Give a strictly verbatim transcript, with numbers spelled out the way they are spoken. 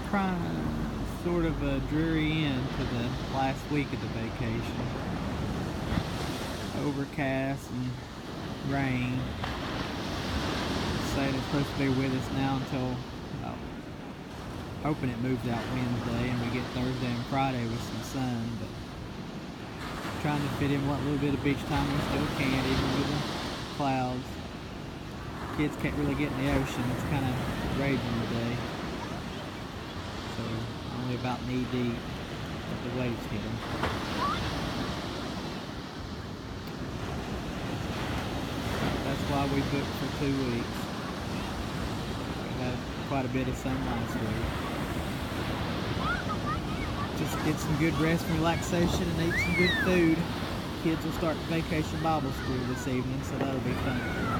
trying sort of a dreary end to the last week of the vacation. Overcast and rain. Saying it's supposed to be with us now until, well, hoping it moves out Wednesday and we get Thursday and Friday with some sun, but trying to fit in what little bit of beach time we still can, even with the clouds. Kids can't really get in the ocean, it's kind of raging today. So only about knee deep, but the waves hit them. That's why we booked for two weeks. We had quite a bit of sun last week. Just get some good rest and relaxation and eat some good food. Kids will start vacation Bible school this evening, so that'll be fun.